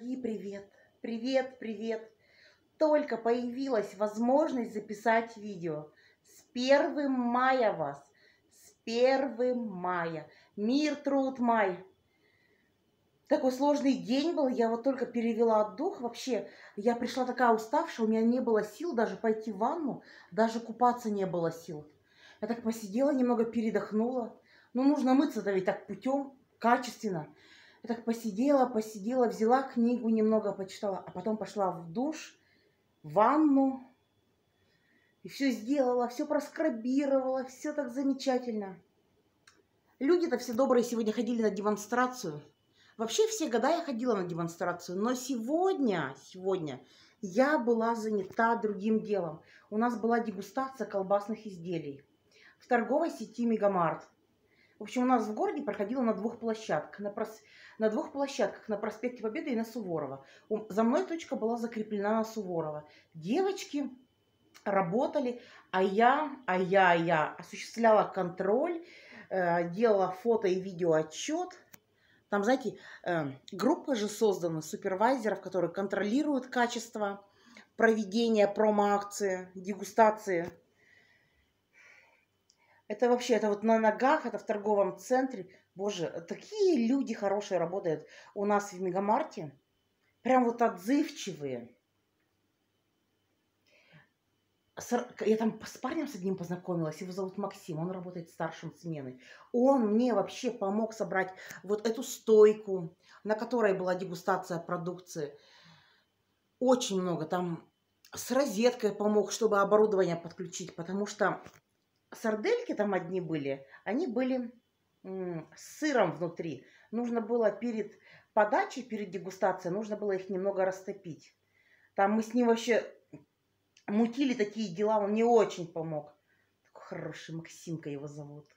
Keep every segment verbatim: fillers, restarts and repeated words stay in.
Дорогие, привет! Привет, привет! Только появилась возможность записать видео. С первым мая вас! С первым мая! Мир, труд, май! Такой сложный день был, я вот только перевела дух. Вообще, я пришла такая уставшая, у меня не было сил даже пойти в ванну, даже купаться не было сил. Я так посидела, немного передохнула. Ну, нужно мыться-то ведь так путем, качественно. Я так посидела, посидела, взяла книгу, немного почитала, а потом пошла в душ, в ванну. И все сделала, все проскрабировала, все так замечательно. Люди-то все добрые сегодня ходили на демонстрацию. Вообще все года я ходила на демонстрацию, но сегодня, сегодня я была занята другим делом. У нас была дегустация колбасных изделий в торговой сети Мегамарт. В общем, у нас в городе проходила на двух площадках. На, прос... на двух площадках, на проспекте Победы и на Суворова. У... За мной точка была закреплена на Суворова. Девочки работали, а я, а я, а я осуществляла контроль, э, делала фото и видео отчет. Там, знаете, э, группа же создана супервайзеров, которые контролируют качество проведения промо-акции, дегустации. Это вообще, это вот на ногах, это в торговом центре. Боже, такие люди хорошие работают у нас в Мегамарте. Прям вот отзывчивые. Я там с парнем с одним познакомилась, его зовут Максим, он работает старшим сменой. Он мне вообще помог собрать вот эту стойку, на которой была дегустация продукции. Очень много там с розеткой помог, чтобы оборудование подключить, потому что сардельки там одни были, они были с сыром внутри. Нужно было перед подачей, перед дегустацией, нужно было их немного растопить. Там мы с ним вообще мутили такие дела, он мне очень помог. Такой хороший, Максимка его зовут.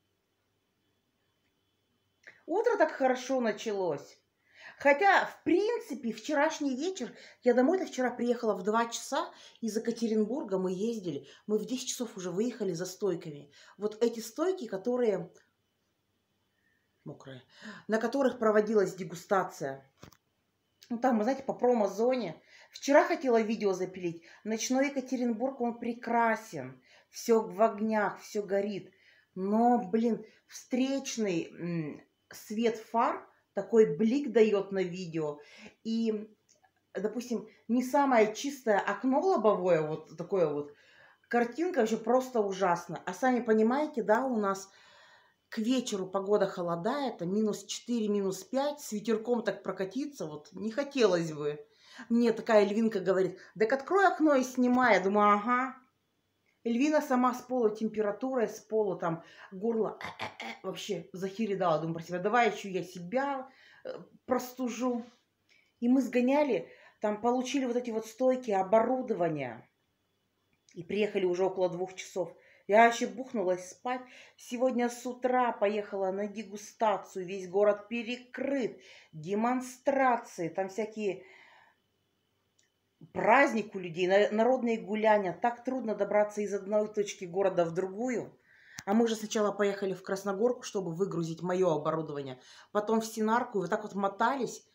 Утро так хорошо началось. Хотя, в принципе, вчерашний вечер, я домой-то вчера приехала в два часа из Екатеринбурга, мы ездили, мы в десять часов уже выехали за стойками. Вот эти стойки, которые, мокрые, на которых проводилась дегустация. Ну, там, вы знаете, по промо-зоне. Вчера хотела видео запилить. Ночной Екатеринбург, он прекрасен. Все в огнях, все горит. Но, блин, встречный свет фар, такой блик дает на видео. И, допустим, не самое чистое окно лобовое, вот такое вот. Картинка вообще просто ужасна. А сами понимаете, да, у нас к вечеру погода холодает, минус четыре, минус пять, с ветерком так прокатиться, вот не хотелось бы. Мне такая Эльвинка говорит, так открой окно и снимай. Я думаю, ага. Эльвина сама с полу температурой, с полу там горло э -э -э, вообще захеридала. Думаю про себя, давай еще я себя простужу. И мы сгоняли, там получили вот эти вот стойки, оборудование. И приехали уже около двух часов. Я вообще бухнулась спать. Сегодня с утра поехала на дегустацию. Весь город перекрыт. Демонстрации. Там всякие праздники у людей, народные гуляния. Так трудно добраться из одной точки города в другую. А мы же сначала поехали в Красногорку, чтобы выгрузить мое оборудование. Потом в Синарку. И вот так вот мотались.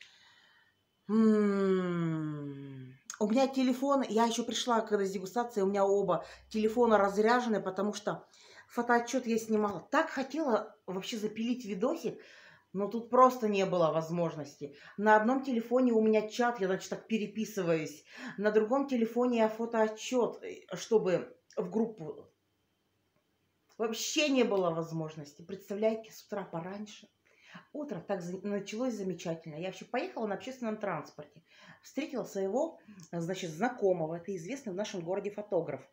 М-м-м. У меня телефон, я еще пришла, когда с дегустацией, у меня оба телефона разряжены, потому что фотоотчет я снимала. Так хотела вообще запилить видосик, но тут просто не было возможности. На одном телефоне у меня чат, я, значит, так переписываюсь. На другом телефоне я фотоотчет, чтобы в группу. Вообще не было возможности. Представляете, с утра пораньше. Утро так началось замечательно. Я вообще поехала на общественном транспорте. Встретила своего, значит, знакомого. Это известный в нашем городе фотограф.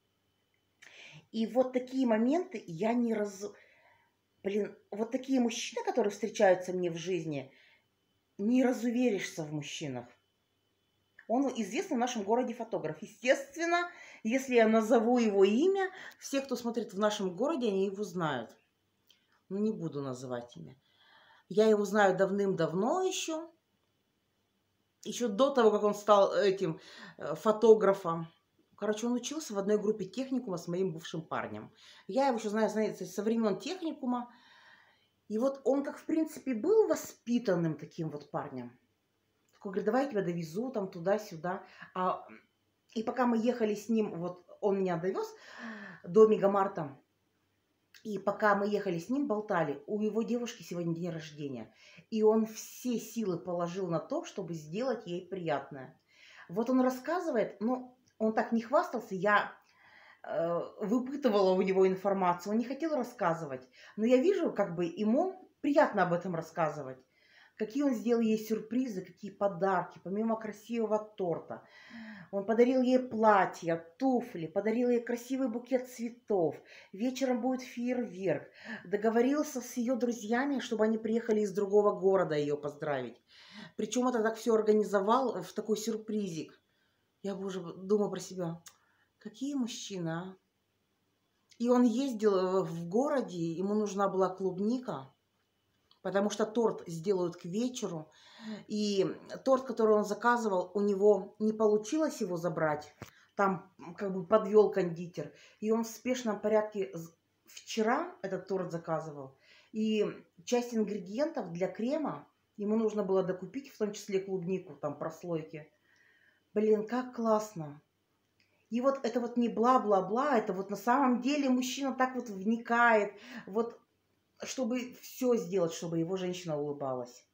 И вот такие моменты я не раз... Блин, вот такие мужчины, которые встречаются мне в жизни, не разуверишься в мужчинах. Он известный в нашем городе фотограф. Естественно, если я назову его имя, все, кто смотрит в нашем городе, они его знают. Но не буду называть имя. Я его знаю давным-давно еще. Еще до того, как он стал этим фотографом. Короче, он учился в одной группе техникума с моим бывшим парнем. Я его еще знаю, знаете, со времен техникума. И вот он, как в принципе, был воспитанным таким вот парнем. Такой говорит, давай я тебя довезу там туда-сюда. А, и пока мы ехали с ним, вот он меня довез до Мегамарта, и пока мы ехали с ним, болтали, у его девушки сегодня день рождения. И он все силы положил на то, чтобы сделать ей приятное. Вот он рассказывает, ну, он так не хвастался, я э, выпытывала у него информацию, он не хотел рассказывать. Но я вижу, как бы ему приятно об этом рассказывать. Какие он сделал ей сюрпризы, какие подарки, помимо красивого торта. Он подарил ей платье, туфли, подарил ей красивый букет цветов. Вечером будет фейерверк. Договорился с ее друзьями, чтобы они приехали из другого города ее поздравить. Причем это так все организовал в такой сюрпризик. Я уже думаю про себя, какие мужчины, а? И он ездил в городе, ему нужна была клубника, потому что торт сделают к вечеру. И торт, который он заказывал, у него не получилось его забрать. Там как бы подвел кондитер. И он в спешном порядке вчера этот торт заказывал. И часть ингредиентов для крема ему нужно было докупить, в том числе клубнику, там прослойки. Блин, как классно. И вот это вот не бла-бла-бла, это вот на самом деле мужчина так вот вникает, вот чтобы все сделать, чтобы его женщина улыбалась.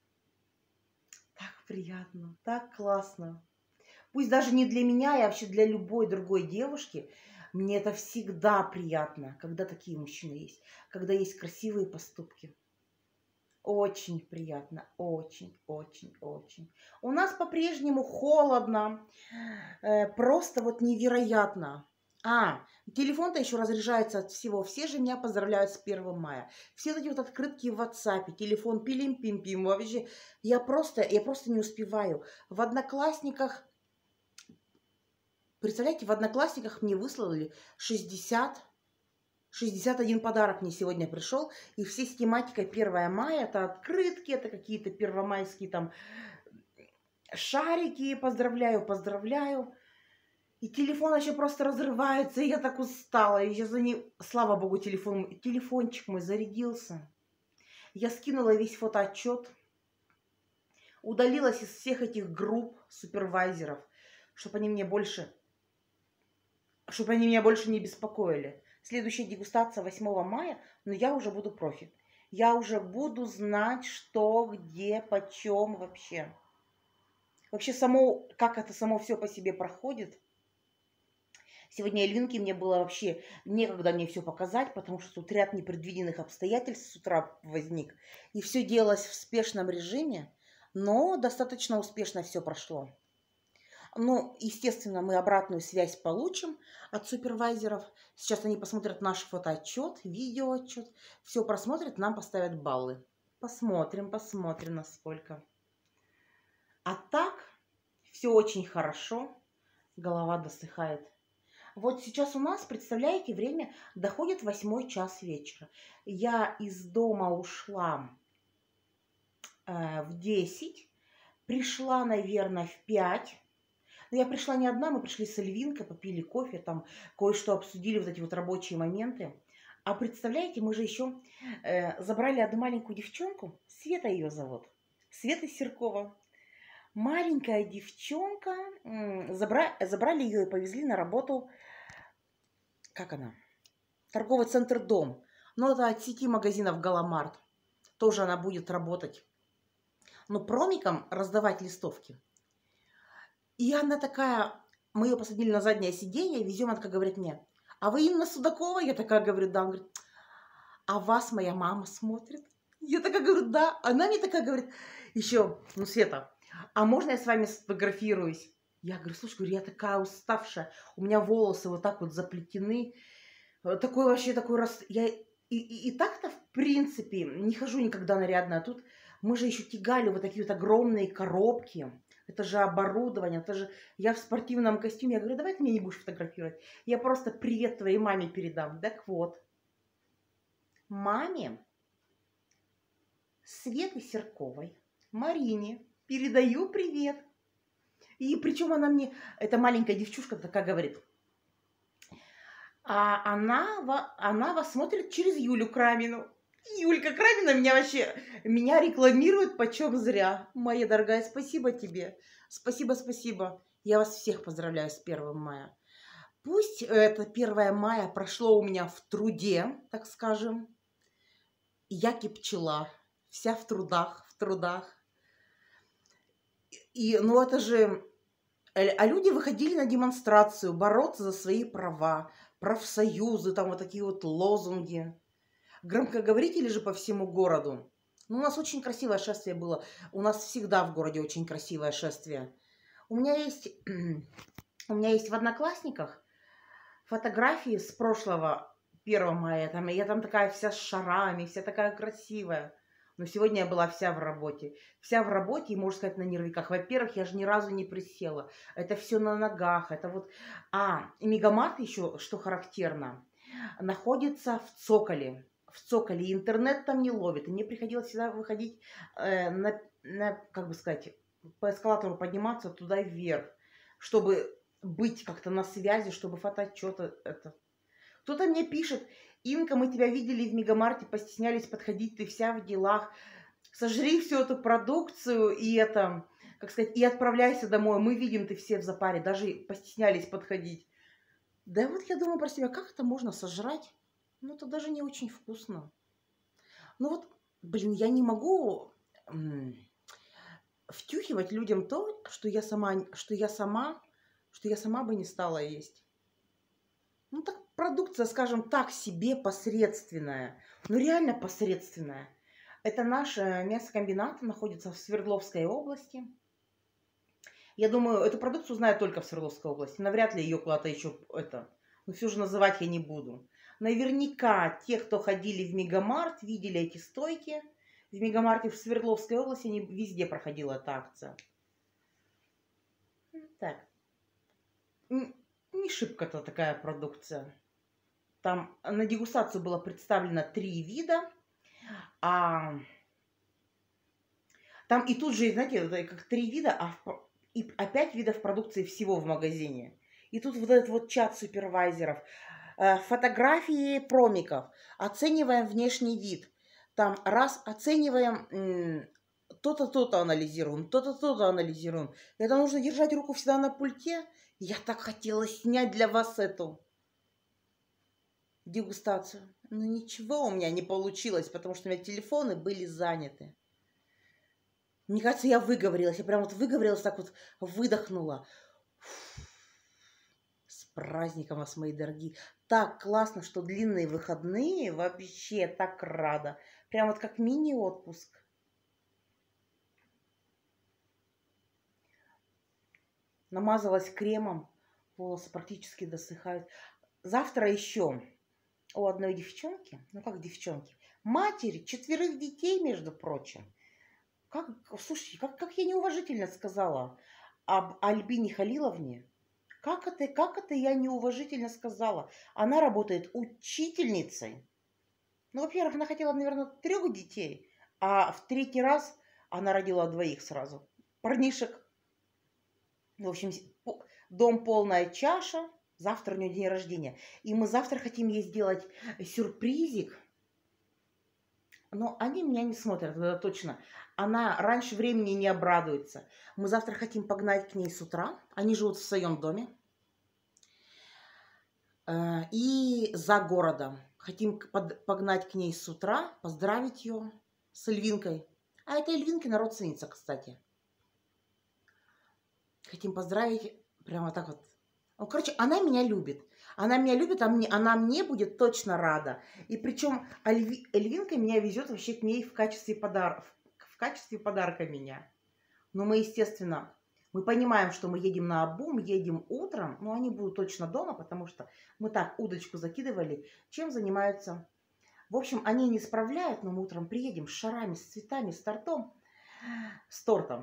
Так приятно, так классно. Пусть даже не для меня, и вообще для любой другой девушки, мне это всегда приятно, когда такие мужчины есть, когда есть красивые поступки. Очень приятно, очень, очень, очень. У нас по-прежнему холодно, э, просто вот невероятно. А, телефон-то еще разряжается от всего. Все же меня поздравляют с первым мая. Все эти вот открытки в WhatsApp, телефон пилим-пим-пим. Вообще, я просто, я просто не успеваю. В Одноклассниках, представляете, в Одноклассниках мне выслали шестьдесят, шестьдесят один подарок мне сегодня пришел. И все с тематикой первое мая. Это открытки, это какие-то первомайские там шарики. Поздравляю, поздравляю. И телефон еще просто разрывается, и я так устала. И я за ним, слава богу, телефон, телефончик мой зарядился. Я скинула весь фотоотчет, удалилась из всех этих групп супервайзеров, чтобы они мне больше, чтобы они меня больше не беспокоили. Следующая дегустация восьмого мая, но я уже буду профи. Я уже буду знать, что, где, почем вообще. Вообще, само, как это само все по себе проходит. Сегодня Эльвинке мне было вообще некогда мне все показать, потому что тут ряд непредвиденных обстоятельств с утра возник. И все делалось в спешном режиме, но достаточно успешно все прошло. Ну, естественно, мы обратную связь получим от супервайзеров. Сейчас они посмотрят наш фотоотчет, видеоотчет. Все просмотрят, нам поставят баллы. Посмотрим, посмотрим, насколько. А так, все очень хорошо. Голова досыхает. Вот сейчас у нас, представляете, время доходит восьмой час вечера. Я из дома ушла э, в десять, пришла, наверное, в пять. Но я пришла не одна, мы пришли с Эльвинкой, попили кофе, там кое-что обсудили, вот эти вот рабочие моменты. А представляете, мы же еще э, забрали одну маленькую девчонку, Света ее зовут, Света Серкова. Маленькая девчонка, забра... забрали ее и повезли на работу, как она, торговый центр «Дом». Но это от сети магазинов «Галамарт». Тоже она будет работать. Но промиком раздавать листовки. И она такая, мы ее посадили на заднее сиденье, везем, она такая говорит мне, а вы Инна Судакова? Я такая говорю, да. Он говорит, а вас моя мама смотрит? Я такая говорю, да. Она мне такая говорит, еще, ну, Света, а можно я с вами сфотографируюсь? Я говорю, слушай, говорю, я такая уставшая, у меня волосы вот так вот заплетены. Такой вообще такой раз... Я и, и, и так-то, в принципе, не хожу никогда нарядно. А тут мы же еще тягали вот такие вот огромные коробки. Это же оборудование, это же... Я в спортивном костюме. Я говорю, давай ты меня не будешь фотографировать. Я просто привет твоей маме передам. Так вот, маме Светы Серковой, Марине, передаю привет. И причем она мне, эта маленькая девчушка такая говорит, а она, она вас смотрит через Юлю Крамину. Юлька Крамина меня вообще, меня рекламирует почем зря. Моя дорогая, спасибо тебе. Спасибо, спасибо. Я вас всех поздравляю с первым мая. Пусть это первое мая прошло у меня в труде, так скажем. Я пчела, вся в трудах, в трудах. И, ну это же... А люди выходили на демонстрацию, бороться за свои права, профсоюзы, там вот такие вот лозунги. Громкоговорители же по всему городу. Ну, у нас очень красивое шествие было. У нас всегда в городе очень красивое шествие. У меня есть, у меня есть в Одноклассниках фотографии с прошлого первого мая. Там, я там такая вся с шарами, вся такая красивая. Но сегодня я была вся в работе. Вся в работе и, можно сказать, на нервиках. Во-первых, я же ни разу не присела. Это все на ногах. Это вот... А, Мегамарт еще, что характерно, находится в Цоколе. В Цоколе. Интернет там не ловит. И мне приходилось всегда выходить э, на, на, как бы сказать, по эскалатору подниматься туда вверх, чтобы быть как-то на связи, чтобы фотоотчеты это... Кто-то мне пишет: Инка, мы тебя видели в Мегамарте, постеснялись подходить, ты вся в делах. Сожри всю эту продукцию и это, как сказать, и отправляйся домой. Мы видим, ты все в запаре, даже постеснялись подходить. Да вот я думаю про себя, как это можно сожрать? Ну, это даже не очень вкусно. Ну вот, блин, я не могу м- втюхивать людям то, что я сама, что я сама, что я сама бы не стала есть. Ну, так продукция, скажем так, себе посредственная. Ну, реально посредственная. Это наш мясокомбинат, находится в Свердловской области. Я думаю, эту продукцию знают только в Свердловской области. Навряд ли ее куда-то еще это... Ну, все же называть я не буду. Наверняка те, кто ходили в Мегамарт, видели эти стойки. В Мегамарте в Свердловской области не везде проходила эта акция. Так. Не шибко-то такая продукция. Там на дегустацию было представлено три вида. А там и тут же, знаете, как три вида, а, в, и, а пять видов продукции всего в магазине. И тут вот этот вот чат супервайзеров. Фотографии промиков. Оцениваем внешний вид. Там раз оцениваем, то-то, то-то анализируем, то-то, то-то анализируем. Это нужно держать руку всегда на пульте. Я так хотела снять для вас эту дегустацию. Но ничего у меня не получилось, потому что у меня телефоны были заняты. Мне кажется, я выговорилась. Я прям вот выговорилась, так вот выдохнула. С праздником вас, мои дорогие. Так классно, что длинные выходные. Вообще так рада. Прям вот как мини-отпуск. Намазалась кремом. Волосы практически досыхают. Завтра еще у одной девчонки, ну как девчонки, матери четверых детей, между прочим. Как, слушайте, как, как я неуважительно сказала об Альбине Халиловне. Как это, как это я неуважительно сказала? Она работает учительницей. Ну, во-первых, она хотела, наверное, трех детей, а в третий раз она родила двоих сразу. Парнишек. В общем, дом полная чаша. Завтра у нее день рождения. И мы завтра хотим ей сделать сюрпризик. Но они меня не смотрят, это точно. Она раньше времени не обрадуется. Мы завтра хотим погнать к ней с утра. Они живут в своем доме. И за городом. Хотим погнать к ней с утра, поздравить ее с Эльвинкой. А это Эльвинкина родственница, кстати. Хотим поздравить прямо так вот. Ну, короче, она меня любит. Она меня любит, а мне, она мне будет точно рада. И причем Эльви, Эльвинка меня везет вообще к ней в качестве подарка. В качестве подарка меня. Но мы, естественно, мы понимаем, что мы едем на обум, едем утром, но они будут точно дома, потому что мы так удочку закидывали. Чем занимаются? В общем, они не справляют, но мы утром приедем с шарами, с цветами, с тортом. С тортом.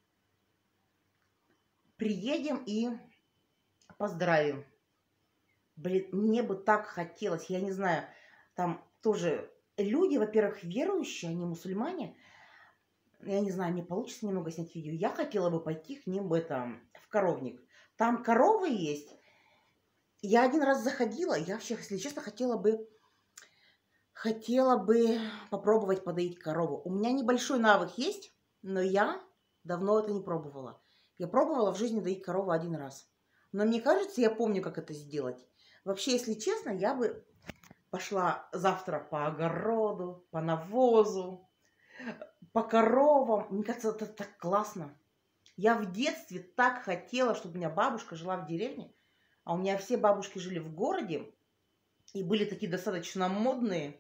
Приедем и поздравим. Блин, мне бы так хотелось, я не знаю, там тоже люди, во-первых, верующие, они мусульмане. Я не знаю, мне получится немного снять видео. Я хотела бы пойти к ним это, в коровник. Там коровы есть. Я один раз заходила, я вообще, если честно, хотела бы хотела бы попробовать подоить корову. У меня небольшой навык есть, но я давно это не пробовала. Я пробовала в жизни доить корову один раз. Но мне кажется, я помню, как это сделать. Вообще, если честно, я бы пошла завтра по огороду, по навозу, по коровам. Мне кажется, это так классно. Я в детстве так хотела, чтобы у меня бабушка жила в деревне, а у меня все бабушки жили в городе и были такие достаточно модные.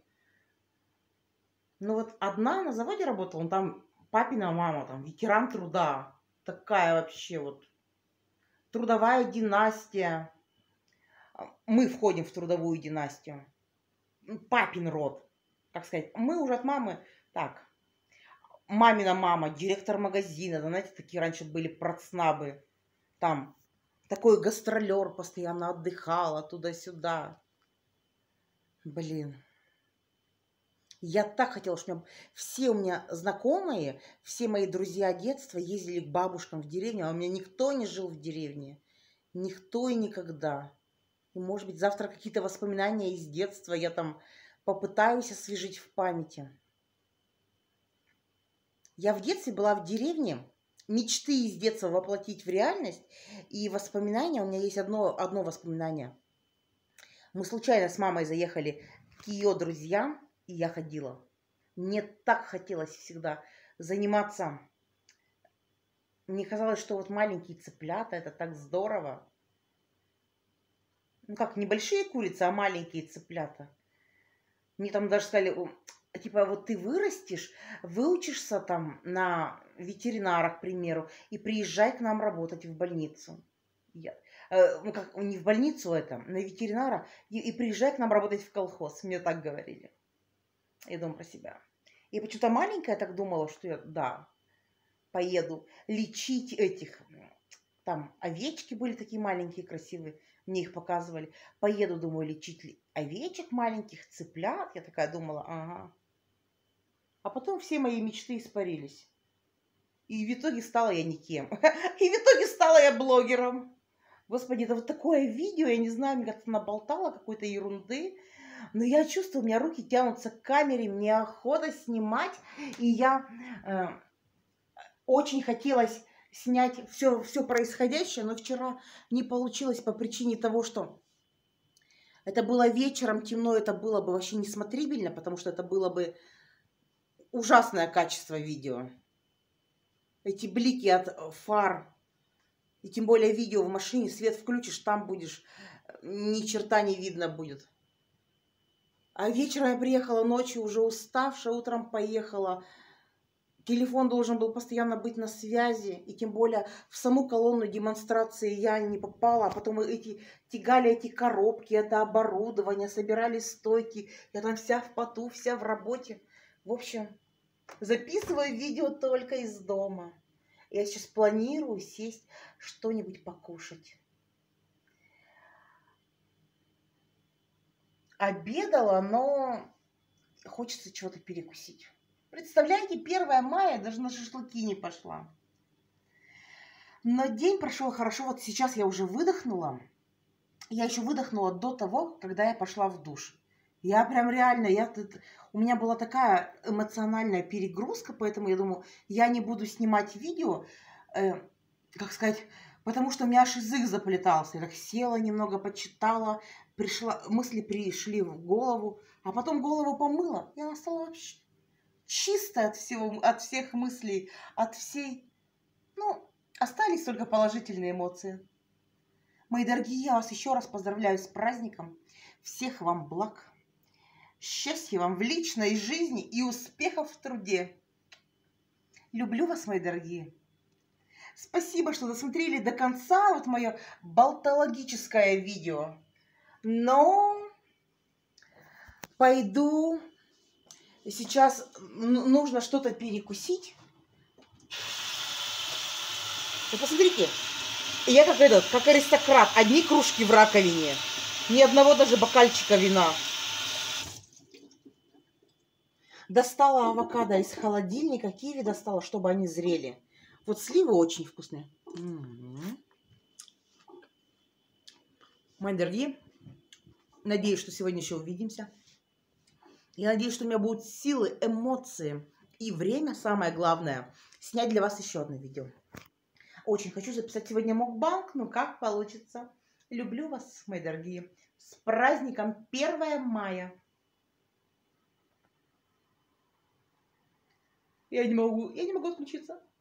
Но вот одна на заводе работала, там папина мама, там ветеран труда, такая вообще вот трудовая династия. Мы входим в трудовую династию. Папин род, как сказать. Мы уже от мамы, так, мамина мама, директор магазина, да, знаете, такие раньше были процнабы. Там такой гастролер постоянно отдыхала туда-сюда. Блин. Я так хотела, чтобы все у меня знакомые, все мои друзья детства ездили к бабушкам в деревню, а у меня никто не жил в деревне. Никто и никогда. И, может быть, завтра какие-то воспоминания из детства я там попытаюсь освежить в памяти. Я в детстве была в деревне, мечты из детства воплотить в реальность, и воспоминания, у меня есть одно, одно воспоминание. Мы случайно с мамой заехали к ее друзьям, и я ходила. Мне так хотелось всегда заниматься. Мне казалось, что вот маленькие цыплята, это так здорово. Ну как, небольшие курицы, а маленькие цыплята. Мне там даже сказали, типа, вот ты вырастешь, выучишься там на ветеринара, к примеру, и приезжай к нам работать в больницу. Я, э, ну как, не в больницу это, на ветеринара, и, и приезжай к нам работать в колхоз. Мне так говорили. Я думаю про себя. И почему-то маленькая так думала, что я, да, поеду лечить этих, там овечки были такие маленькие, красивые, мне их показывали. Поеду, думаю, лечить овечек маленьких, цыплят. Я такая думала, ага. А потом все мои мечты испарились. И в итоге стала я никем. И в итоге стала я блогером. Господи, это вот такое видео, я не знаю, мне как-то наболтала какой-то ерунды. Но я чувствую, у меня руки тянутся к камере, мне охота снимать. И я э, очень хотелось снять все, все происходящее, но вчера не получилось по причине того, что это было вечером, темно, это было бы вообще несмотрибельно, потому что это было бы ужасное качество видео. Эти блики от фар, и тем более видео в машине, свет включишь, там будешь, ни черта не видно будет. А вечером я приехала ночью, уже уставшая, утром поехала. Телефон должен был постоянно быть на связи, и тем более в саму колонну демонстрации я не попала, а потом эти, тягали эти коробки, это оборудование, собирали стойки, я там вся в поту, вся в работе. В общем, записываю видео только из дома. Я сейчас планирую сесть что-нибудь покушать. Обедала, но хочется чего-то перекусить. Представляете, первое мая, даже на шашлыки не пошла. Но день прошел хорошо. Вот сейчас я уже выдохнула. Я еще выдохнула до того, когда я пошла в душ. Я прям реально, я, у меня была такая эмоциональная перегрузка, поэтому я думаю, я не буду снимать видео, э, как сказать, потому что у меня аж язык заплетался. Я так села, немного почитала, пришла, мысли пришли в голову, а потом голову помыла, и она стала вообще чистая от всего, от всех мыслей, от всей, ну, остались только положительные эмоции. Мои дорогие, я вас еще раз поздравляю с праздником. Всех вам благ. Счастья вам в личной жизни и успехов в труде. Люблю вас, мои дорогие. Спасибо, что досмотрели до конца вот мое болтологическое видео. Но пойду. Сейчас нужно что-то перекусить. Вы посмотрите. Я как этот, как аристократ. Одни кружки в раковине. Ни одного даже бокальчика вина. Достала авокадо из холодильника. Киви достала, чтобы они зрели. Вот сливы очень вкусные. М-м-м. Мои дорогие, надеюсь, что сегодня еще увидимся. Я надеюсь, что у меня будут силы, эмоции и время, самое главное, снять для вас еще одно видео. Очень хочу записать сегодня мукбанг, ну как получится. Люблю вас, мои дорогие. С праздником первое мая. Я не могу, я не могу отключиться.